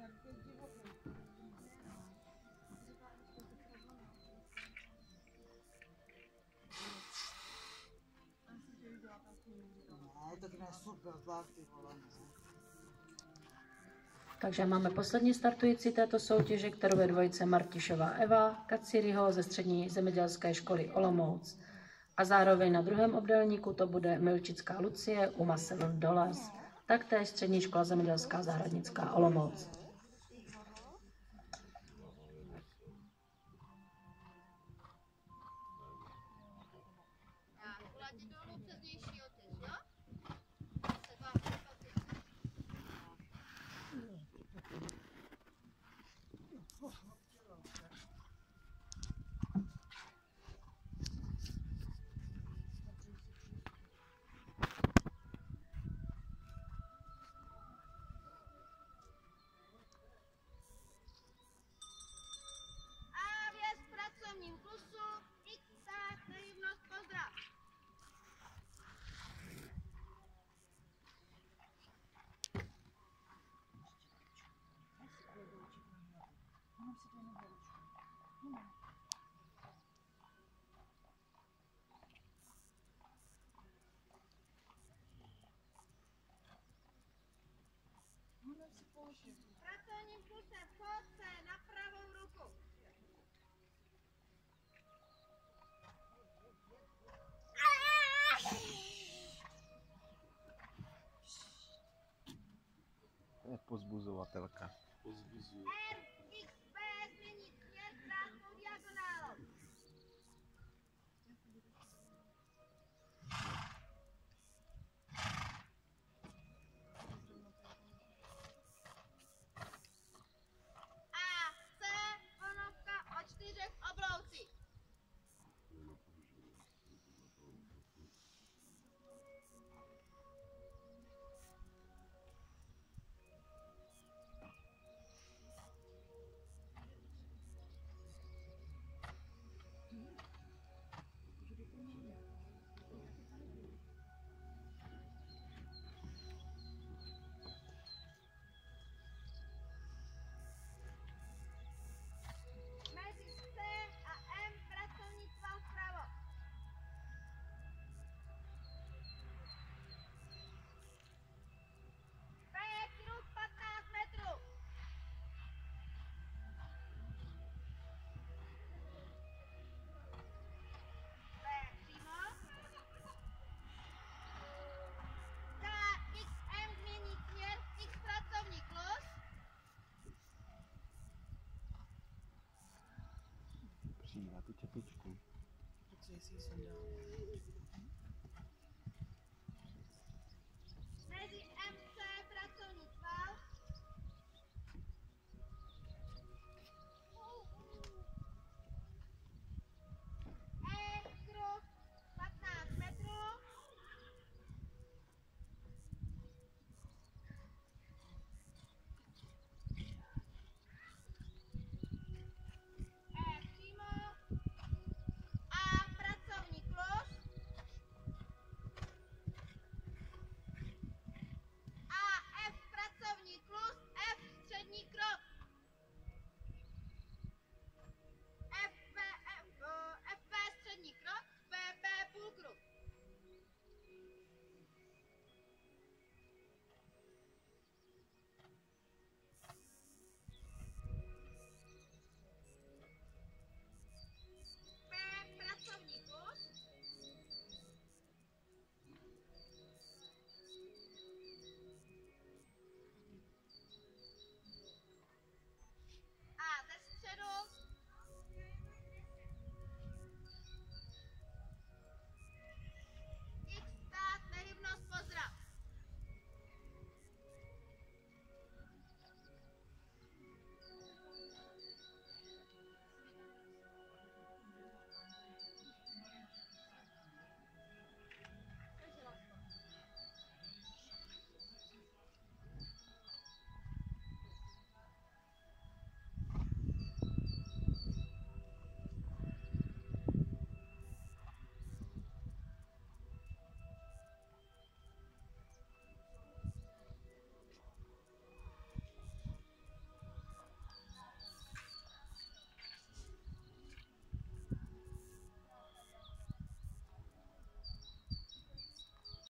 Ne, tak ne super vlak, ty vole, ne. Takže máme poslední startující této soutěže, kterou je dvojice Martišová Eva Kaciriho ze střední zemědělské školy Olomouc. A zároveň na druhém obdélníku to bude Milčická Lucie UMA $7, taktéž střední škola zemědělská zahradnická Olomouc. Pracovním pulsem chodce na pravou ruku. To je pozbuzovatelka. RXP změnit směr krátkou diagonálou. AC ponovka o 4 obloucích. Mezi C a M pracovní sval vpravo. P kruh 15 metrů. P přímo. KXM změní směr, X pracovní klus. Přijde na tu čepičku. Co jestli jsem dál.